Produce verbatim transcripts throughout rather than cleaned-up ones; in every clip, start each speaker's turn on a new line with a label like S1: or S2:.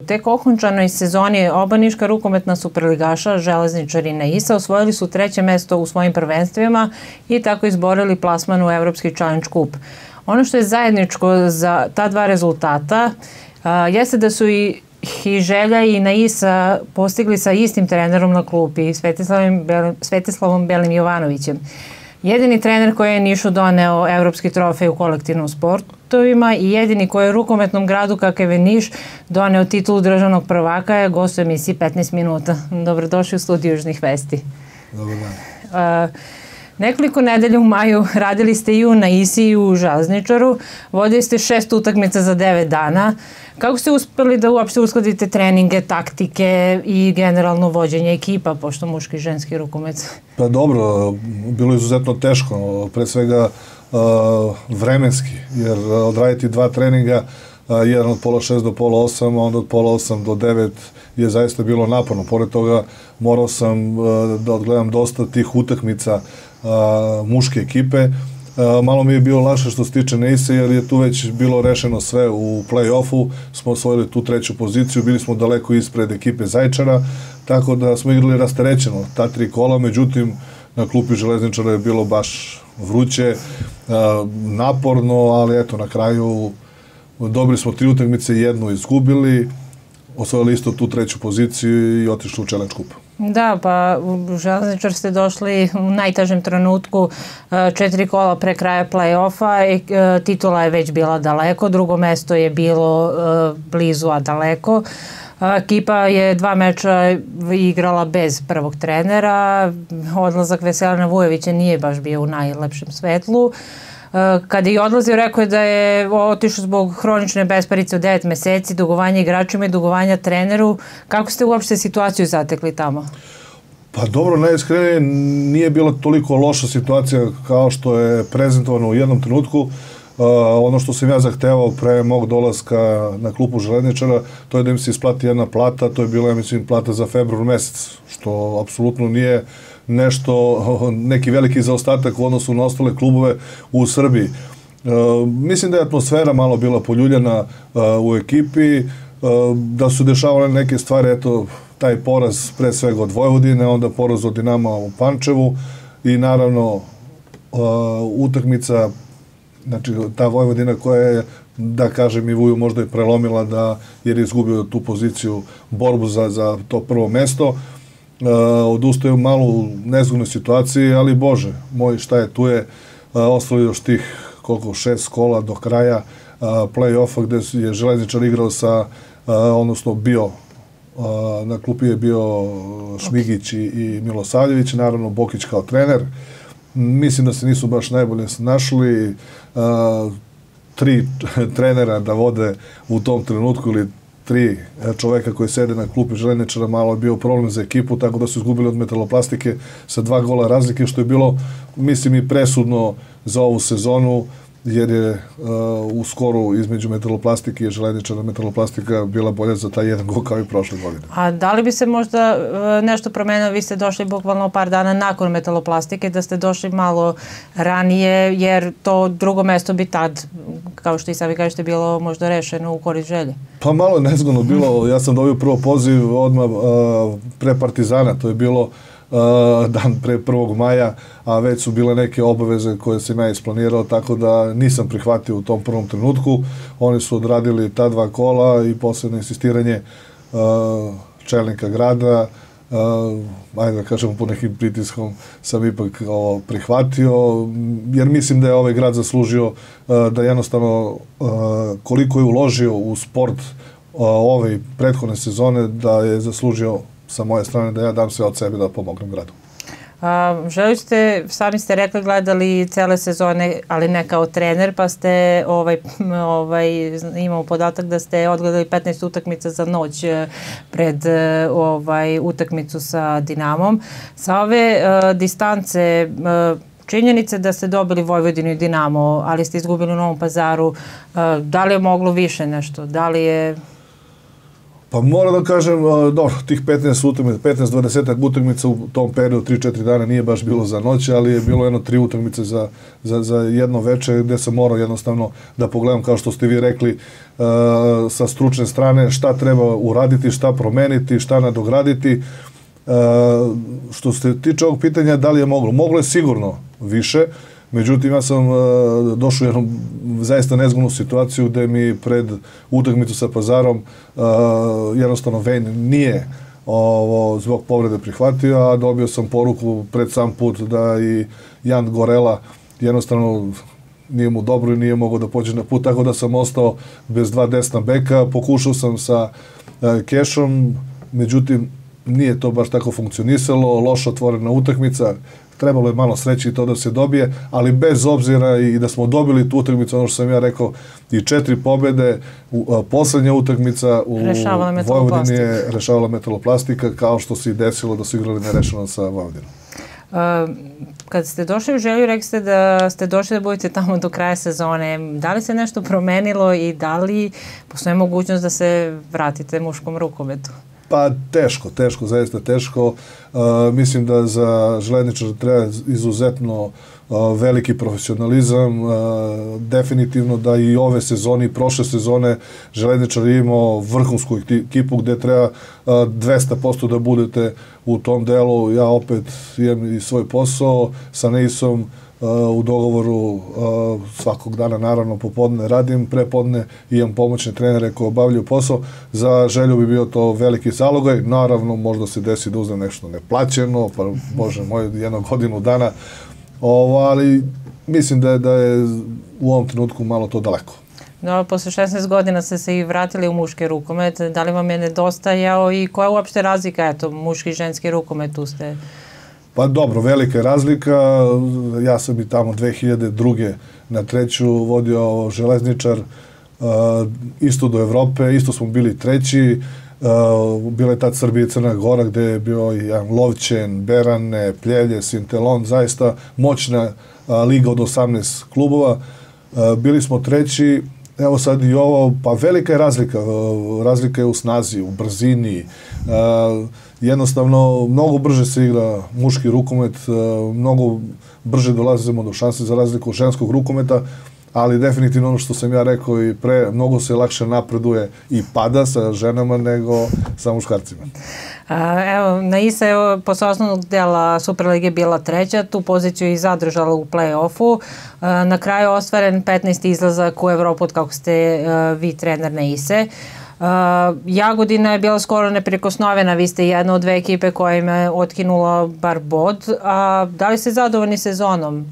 S1: tek okončanoj sezoni oba niška rukometna superligaša, Železničar i Naisa, osvojili su treće mesto u svojim prvenstvima i tako izborili plasman u Evropski Challenge Cup. Ono što je zajedničko za ta dva rezultata a, jeste da su i i Želja i Naisa postigli sa istim trenerom na klupi, Svetislavom Belim, Svetislavom Belim Jovanovićem. Jedini trener koji je Nišu doneo evropski trofej u kolektivnom sportovima i jedini koji je rukometnom gradu kakav je Niš doneo titulu državnog prvaka je gost u emisiji petnaest minuta. Dobrodošli u studiju Južnih vesti.
S2: Dobar dan.
S1: Uh, Nekoliko nedelja u maju radili ste i u Naisi i u Železničaru. Vodili ste šest utakmica za devet dana. Kako ste uspeli da uopšte uskladite treninge, taktike i generalno vođenje ekipa, pošto muški i ženski rukomet?
S2: Pa dobro, bilo je izuzetno teško, pre svega uh, vremenski, jer odraditi dva treninga, uh, jedan od pola šest do pola osam, a onda od pola osam do devet je zaista bilo naporno. Pored toga morao sam uh, da odgledam dosta tih utakmica uh, muške ekipe. Uh, malo mi je bilo lakše što se tiče Naise, jer je tu već bilo rešeno sve u play-offu, smo osvojili tu treću poziciju, bili smo daleko ispred ekipe Zaječara, tako da smo igrali rasterećeno ta tri kola, međutim na klupi Železničara je bilo baš vruće, uh, naporno, ali eto na kraju dobili smo tri utakmice, jednu izgubili, osvojili isto tu treću poziciju i otišli u Challenge Cup.
S1: Da, pa u Železničar ste došli u najtežem trenutku, četiri kola pre kraja play-offa, titula je već bila daleko, drugo mesto je bilo blizu, a daleko. Ekipa je dva meča igrala bez prvog trenera, odlazak Veselina Vujovića nije baš bio u najlepšem svetlu. Kada je odlazio, rekao je da je otišao zbog hronične besparice od devet meseci, dugovanja igračima i dugovanja treneru. Kako ste uopšte situaciju zatekli tamo?
S2: Pa dobro, najiskrenije nije bila toliko loša situacija kao što je prezentovano u jednom trenutku. Uh, ono što sam ja zahtevao pre mog dolaska na klupu Železničara, to je da im se isplati jedna plata, to je bila, ja mislim, plata za februar mesec, što apsolutno nije nešto, neki veliki zaostatak u odnosu na ostale klubove u Srbiji. Uh, mislim da je atmosfera malo bila poljuljana uh, u ekipi, uh, da su dešavale neke stvari, eto, taj poraz pre svega od Vojvodine, onda poraz od Dinama u Pančevu i naravno uh, utakmica, znači ta Vojvodina koja je, da kažem, i Vuju možda i prelomila da, jer je izgubio tu poziciju, borbu za, za to prvo mesto. Uh, odustaju malo u nezgodnoj situaciji, ali Bože moj, šta je, tu je uh, ostalo još tih koliko, šest kola do kraja uh, play-offa gde je Železničar igrao sa, uh, odnosno bio, uh, na klupi je bio Šmigić i, i Milosavljević, naravno Bokić kao trener. Mislim da se nisu baš najbolje snašli, uh, tri trenera da vode u tom trenutku ili tri čoveka koji sede na klupi Železničara, malo je bio problem za ekipu, tako da su izgubili od Metaloplastike sa dva gola razlike, što je bilo, mislim, i presudno za ovu sezonu, jer je uh, u skoru između Metaloplastike i Železničara Metaloplastika bila bolja za taj jedan gol kao i prošle godine.
S1: A da li bi se možda uh, nešto promenilo? Vi ste došli bukvalno par dana nakon Metaloplastike, da ste došli malo ranije, jer to drugo mesto bi tad, kao što i sami kažete, bilo možda rešeno u korist Želje.
S2: Pa malo je nezgodno bilo. Ja sam dobio prvo poziv odmah uh, pre Partizana, to je bilo Uh, dan pre prvog maja, a već su bile neke obaveze koje sam ja isplanirao, tako da nisam prihvatio u tom prvom trenutku. Oni su odradili ta dva kola i posebno insistiranje uh, čelnika grada, uh, ajde da kažemo po nekim pritiskom, sam ipak ovo prihvatio, jer mislim da je ovaj grad zaslužio uh, da jednostavno uh, koliko je uložio u sport uh, ove prethodne sezone, da je zaslužio sa moje strane da ja dam sve od sebe da pomognem gradu.
S1: A, želi ste, sami ste rekli, gledali cele sezone, ali ne kao trener, pa ste, ovaj, ovaj, imamo podatak da ste odgledali petnaest utakmica za noć pred ovaj, utakmicu sa Dinamom. Sa ove uh, distance, uh, činjenice da ste dobili Vojvodinu i Dinamo, ali ste izgubili u Novom Pazaru, uh, da li je moglo više nešto? Da li je...
S2: Pa moram da kažem, dobro, tih petnaest utakmica, petnaest do dvadeset utakmica u tom periodu, tri četiri dana nije baš bilo za noć, ali je bilo jedno tri utakmice za, za, za jedno veče gde sam morao jednostavno da pogledam, kao što ste vi rekli, uh, sa stručne strane šta treba uraditi, šta promeniti, šta nadograditi. Uh, što se tiče ovog pitanja, da li je moglo? Moglo je sigurno više. Međutim, ja sam uh, došao u jednu zaista nezgodnu situaciju gde mi pred utakmicu sa Pazarom uh, jednostavno Ven nije ovo, zbog povrede prihvatio, a dobio sam poruku pred sam put da i Jan Gorela jednostavno nije mu dobro i nije mogao da pođe na put, tako da sam ostao bez dva desna beka. Pokušao sam sa uh, Kešom, međutim, nije to baš tako funkcionisalo, loša otvorena utakmica. Trebalo je malo sreći i to da se dobije, ali bez obzira i da smo dobili tu utakmicu, ono što sam ja rekao, i četiri pobede, u, poslednja utakmica u Vojvodini je rešavala Metaloplastika, kao što se i desilo da su igrali nerešeno sa Vojvodinom.
S1: Uh, kad ste došli u Želju, rekli ste da ste došli da budete tamo do kraja sezone. Da li se nešto promenilo i da li postoji mogućnost da se vratite muškom rukometu?
S2: Pa teško, teško, zaista teško. Uh, mislim da za Željezničar treba izuzetno uh, veliki profesionalizam. Uh, definitivno da i ove sezone i prošle sezone Željezničar je imao vrhunsku ekipu gde treba uh, dvesta posto da budete u tom delu. Ja opet imam i svoj posao sa Neisom. Uh, u dogovoru uh, svakog dana, naravno, popodne radim, prepodne imam pomoćne trenere koji obavljaju posao. Za Želju bi bio to veliki zalogaj. Naravno, možda se desi da uzem nešto neplaćeno, pa bože moj, jednu godinu dana. Ovo, ali mislim da je, da je u ovom trenutku malo to daleko.
S1: No, posle šesnaest godina ste se i vratili u muški rukomet. Da li vam je nedostajao i koja je uopšte razlika? Eto, muški i ženski rukomet, tu ste...
S2: Pa dobro, velika je razlika. Ja sam i tamo dve hiljade druge na treću vodio Železničar, uh, isto do Evrope, isto smo bili treći. Uh, bila je tad Srbija i Crna Gora gde je bio i Lovćen, Berane, Pljevlje, Sintelon, zaista moćna uh, liga od osamnaest klubova. Uh, bili smo treći, evo sad i ovo, pa velika je razlika. Uh, razlika je u snazi, u brzini. Uh, jednostavno, mnogo brže se igra muški rukomet, mnogo brže dolazimo do šanse za razliku ženskog rukometa, ali definitivno ono što sam ja rekao i pre, mnogo se lakše napreduje i pada sa ženama nego sa muškarcima.
S1: Evo, Naisa je posle osnovnog dela Superlige bila treća, tu poziciju i zadržala u play-offu. Na kraju ostvaren petnaesti izlazak u Evropu od kako ste vi trener Naise. Uh, Jagodina je bila skoro neprikosnovena, vi ste jedna od dve ekipe koja im je otkinula bar bod. A da li ste zadovoljni sezonom?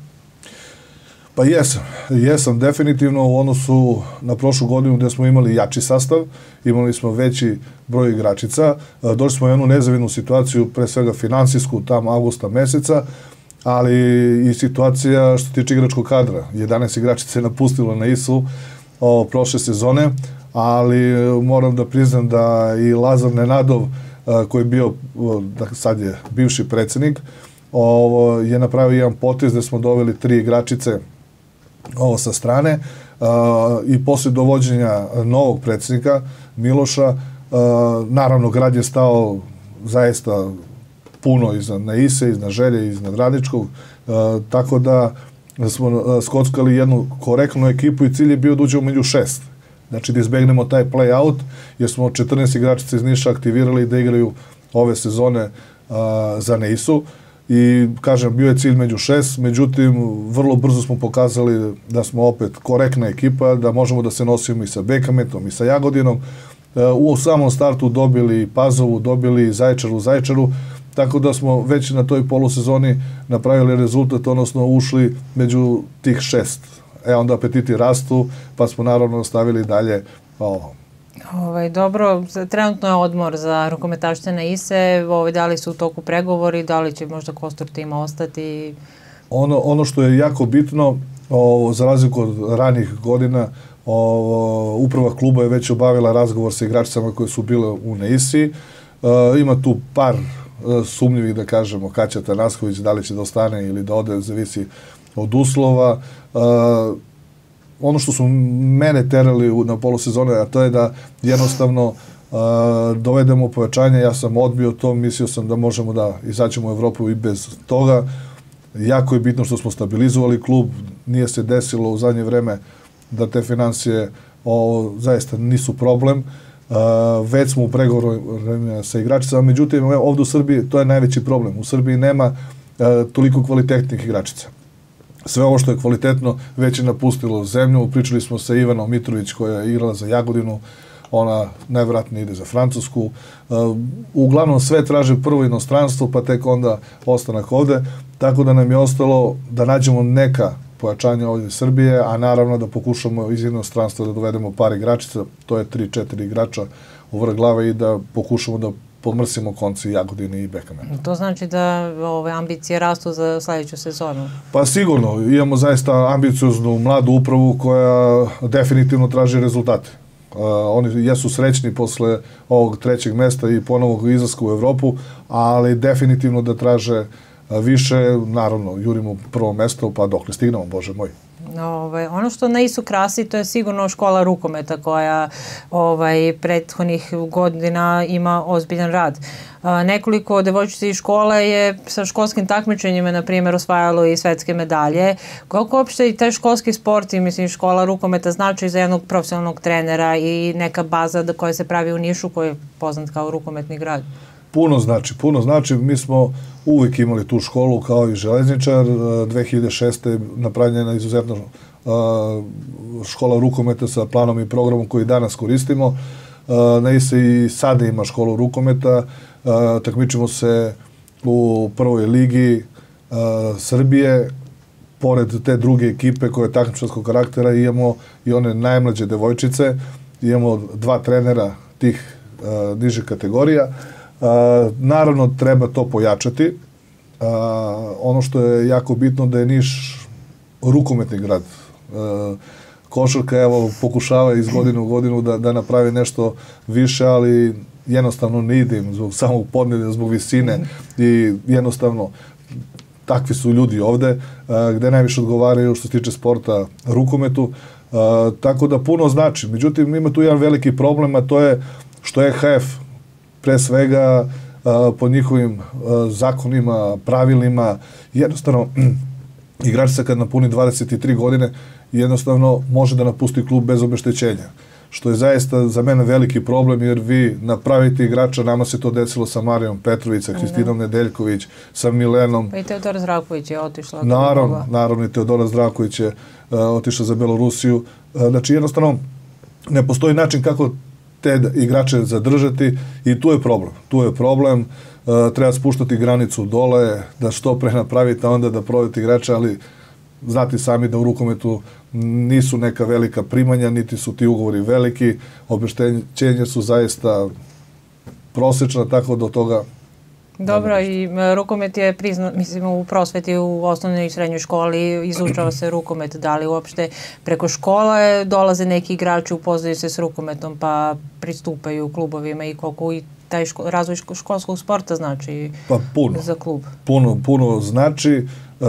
S2: Pa jesam, jesam definitivno u odnosu na prošlu godinu gde smo imali jači sastav, imali smo veći broj igračica, došli smo u jednu nezavidnu situaciju, pre svega finansijsku, tamo avgusta meseca, ali i situacija što tiče igračkog kadra. jedanaest igračica je napustilo na Isu o, prošle sezone, ali moram da priznam da i Lazar Nenadov, koji je bio, sad je bivši predsednik, ovo, je napravio jedan potez gde smo doveli tri igračice ovo sa strane i posle dovođenja novog predsednika Miloša, naravno grad je stao zaista puno iznad Naise, iznad Želje, iznad Radničkog, tako da smo skockali jednu korektnu ekipu i cilj je bio da uđemo među šest. Znači da izbegnemo taj play-out, jer smo četrnaest igračica iz Niša aktivirali da igraju ove sezone a, za Neisu. I, kažem, bio je cilj među šest, međutim, vrlo brzo smo pokazali da smo opet korektna ekipa, da možemo da se nosimo i sa Bekametom i sa Jagodinom. A, u samom startu dobili Pazovu, dobili Zaječar u Zaječaru, tako da smo već na toj polusezoni napravili rezultat, odnosno ušli među tih šest. E, onda apetiti rastu, pa smo naravno nastavili dalje ovo.
S1: Ovaj, dobro, trenutno je odmor za rukometašice Naise, ovaj, da li su u toku pregovori, da li će možda kostur tima ostati?
S2: Ono, ono što je jako bitno, ovo, za razliku od ranijih godina, ovo, uprava kluba je već obavila razgovor sa igračicama koje su bile u Naisi. E, ima tu par e, sumnjivih, da kažemo, Kaća Tanasković, da li će da ostane ili da ode, zavisi od uslova. Uh, ono što su mene terali na polusezone, a to je da jednostavno uh, dovedemo povećanje. Ja sam odbio to, mislio sam da možemo da izađemo u Evropu i bez toga. Jako je bitno što smo stabilizovali klub, nije se desilo u zadnje vreme da te financije zaista nisu problem. Već smo u pregovorima sa igračicama, međutim ovdje u Srbiji to je najveći problem. U Srbiji nema toliko kvalitetnih igračica. Sve ovo što je kvalitetno već je napustilo zemlju. Pričali smo sa Ivanom Mitrović koja je igrala za Jagodinu, ona najvjerojatnije ide za Francusku. Uglavnom sve traže prvo inostranstvo, pa tek onda ostanak ovde. Tako da nam je ostalo da nađemo neka pojačanja ovdje iz Srbije, a naravno da pokušamo iz inostranstva da dovedemo par igračica, to je tri četiri igrača u vrh glave i da pokušamo da pomrsimo konci Jagodine i Bekamena.
S1: To znači da ove ambicije rastu za sljedeću sezonu?
S2: Pa sigurno, imamo zaista ambicioznu mladu upravu koja definitivno traži rezultate. Oni jesu srećni posle ovog trećeg mesta i ponovog izlaska u Evropu, ali definitivno da traže više, naravno, jurimo prvo mesto, pa dokle stignemo, Bože moj.
S1: Ove, ono što na Isu krasi, to je sigurno škola rukometa koja ovaj, prethodnih godina ima ozbiljan rad. A, nekoliko devojčica iz škole je sa školskim takmičenjima, na primjer, osvajalo i svetske medalje. Koliko uopšte i taj školski sport i mislim, škola rukometa znači za jednog profesionalnog trenera i neka baza koja se pravi u Nišu koji je poznat kao rukometni grad?
S2: Puno znači, puno znači. Mi smo uvijek imali tu školu kao i Železničar. dve hiljade šeste. je napravljena izuzetno škola rukometa sa planom i programom koji danas koristimo. Na Ise i sada ima školu rukometa. Takmičimo se u prvoj ligi Srbije. Pored te druge ekipe koje je takmičarskog karaktera imamo i one najmlađe devojčice. Imamo dva trenera tih niže kategorija. Uh, naravno, treba to pojačati. Uh, ono što je jako bitno da je Niš rukometni grad. Uh, košarka, evo, pokušava iz godine u godinu da, da napravi nešto više, ali jednostavno ne ide im zbog samog podneblja, zbog visine i jednostavno takvi su ljudi ovde, uh, gde najviše odgovaraju što se tiče sporta rukometu. Uh, tako da puno znači. Međutim, ima tu jedan veliki problem, a to je što E H F pre svega po njihovim zakonima, pravilima, jednostavno igračica kad napuni dvadeset tri godine jednostavno može da napusti klub bez obeštećenja. Što je zaista za mene veliki problem jer vi napravite igrača, nama se to desilo sa Marijom Petrović, sa Hristinom Nedeljković, sa Milenom.
S1: Pa i Teodora Zdravković je otišla.
S2: Naravno, naravno i Teodora Zdravković je otišla za Belorusiju. Znači jednostavno ne postoji način kako te igrače zadržati i tu je problem. Tu je problem, uh, treba spuštati granicu dole, da što pre napravite, onda da prodate igrača, ali znate sami da u rukometu nisu neka velika primanja, niti su ti ugovori veliki, obeštećenja su zaista prosječna, tako do toga.
S1: Dobro, i rukomet je priznat, mislim, u prosveti, u osnovnoj i srednjoj školi izučava se rukomet, da li uopšte preko škole dolaze neki igrači, upoznaju se s rukometom pa pristupaju klubovima i koliko i taj ško, razvoj školskog sporta znači
S2: pa puno,
S1: za klub?
S2: Puno, puno znači, e,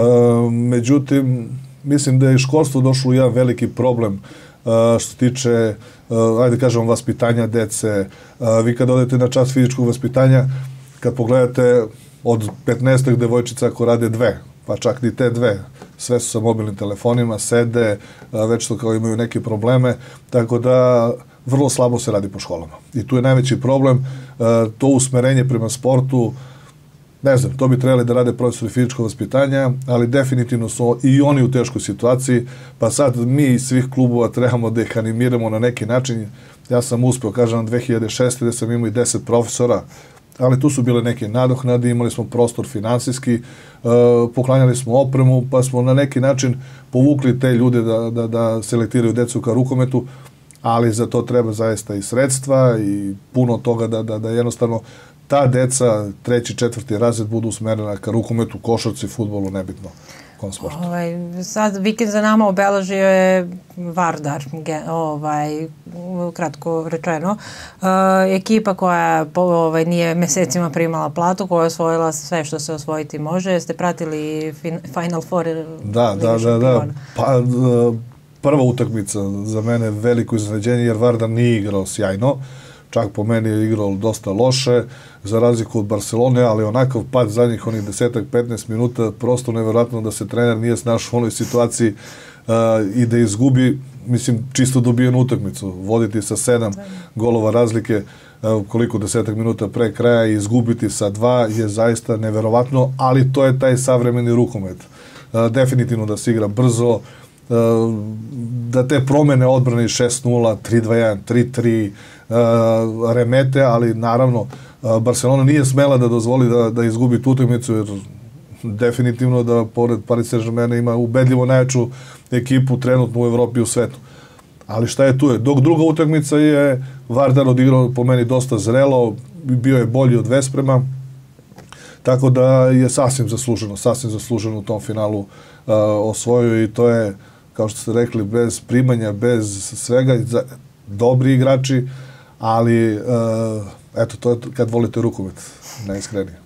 S2: međutim, mislim da je školstvo došlo u jedan veliki problem e, što se tiče, e, ajde kažemo, vaspitanja dece. E, vi kad odete na čas fizičkog vaspitanja, kad pogledate od petnaest devojčica ko rade dve, pa čak ni te dve, sve su sa mobilnim telefonima, sede, već to kao imaju neke probleme, tako da vrlo slabo se radi po školama. I tu je najveći problem, to usmerenje prema sportu, ne znam, to bi trebali da rade profesori fizičkog vaspitanja, ali definitivno su i oni u teškoj situaciji, pa sad mi iz svih klubova trebamo da ih animiramo na neki način. Ja sam uspeo, kažem, dve hiljade šeste. da sam imao i deset profesora, ali tu su bile neke nadoknade, imali smo prostor finansijski, poklanjali smo opremu, pa smo na neki način povukli te ljude da, da, da selektiraju decu ka rukometu, ali za to treba zaista i sredstva i puno toga da, da, da jednostavno ta deca, treći, četvrti razred budu usmerena ka rukometu, košarci, fudbalu, nebitno.
S1: Ovaj, sad vikend za nama obeležio je Vardar, ovaj, kratko rečeno. Uh, ekipa koja ovaj, nije mesecima primala platu, koja je osvojila sve što se osvojiti može. Jeste pratili fin, Final Four?
S2: Da, da, da, da. Pa, prva utakmica za mene veliko iznenađenje jer Vardar nije igrao sjajno. čak po meni je igrao dosta loše, za razliku od Barcelone, ali onakav pad zadnjih onih desetak petnaest minuta, prosto nevjerojatno da se trener nije snašao u onoj situaciji uh, i da izgubi, mislim, čisto dobijenu utakmicu. Voditi sa sedam golova razlike uh, koliko desetak minuta pre kraja i izgubiti sa dva je zaista neverovatno, ali to je taj savremeni rukomet. Uh, definitivno da se igra brzo, da te promene odbrane šest nula, tri dva jedan, tri tri remete, ali naravno Barcelona nije smela da dozvoli da, da izgubi tu utakmicu, jer definitivno da pored Paris Saint-Germaina ima ubedljivo najjaču ekipu trenutno u Evropi i u svetu. Ali šta je tu je? Dok druga utakmica je Vardar odigrao po meni dosta zrelo, bio je bolji od Vesprema, tako da je sasvim zasluženo, sasvim zasluženo u tom finalu uh, osvojio i to je, kao što ste rekli, bez primanja, bez svega, dobri igrači, ali uh, eto, to je kad volite rukomet, najiskrenije.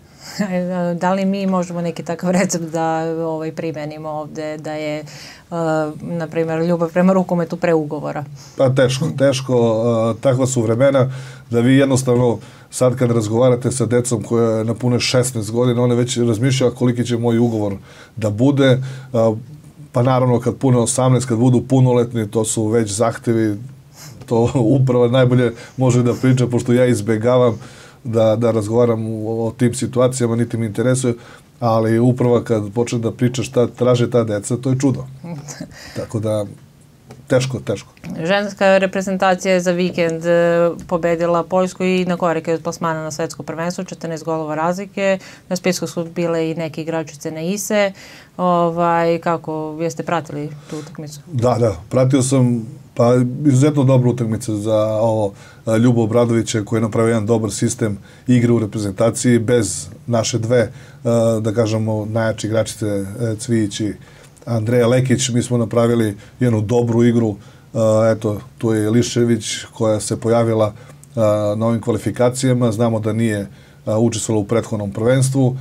S1: Da li mi možemo neki takav recept da ovaj, primenimo ovde, da je, uh, na primjer, ljubav prema rukometu pre ugovora?
S2: Pa teško, teško. Uh, takva su vremena da vi jednostavno sad kad razgovarate sa decom koja napune šesnaest godina, one već razmišljaju koliki će moj ugovor da bude. Uh, pa naravno kad pune osamnaest, kad budu punoletni, to su već zahtevi. To upravo najbolje može da priča, pošto ja izbegavam da, da razgovaram o, o tim situacijama, niti mi interesuje, ali upravo kad počne da priča šta traže ta deca, to je čudo. Tako da, teško, teško.
S1: Ženska reprezentacija je za vikend pobedila Poljsku i na korake od plasmana na svetsko prvenstvo, četrnaest golova razlike. Na spisku su bile i neke igračice na Ise. Ovaj, kako, jeste pratili tu utakmicu?
S2: Da, da, pratio sam. Pa, izuzetno dobra utakmica za ovo Ljubo Obradovića koji je napravio jedan dobar sistem igre u reprezentaciji bez naše dve, da kažemo, najjače igračice Cvijić i Andreja Lekić. Mi smo napravili jednu dobru igru. Eto, tu je Lišević koja se pojavila na ovim kvalifikacijama. Znamo da nije učestvovala u prethodnom prvenstvu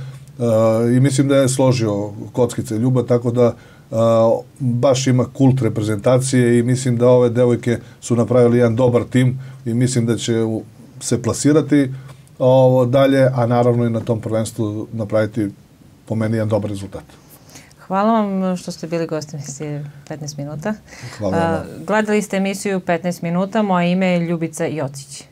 S2: i mislim da je složio kockice Ljuba, tako da Uh, baš ima kult reprezentacije i mislim da ove devojke su napravili jedan dobar tim i mislim da će se plasirati ovo dalje, a naravno i na tom prvenstvu napraviti po meni jedan dobar rezultat.
S1: Hvala vam što ste bili gosti emisije petnaest minuta.
S2: Hvala vam.
S1: Uh, gledali ste emisiju petnaest minuta, moje ime je Ljubica Jocić.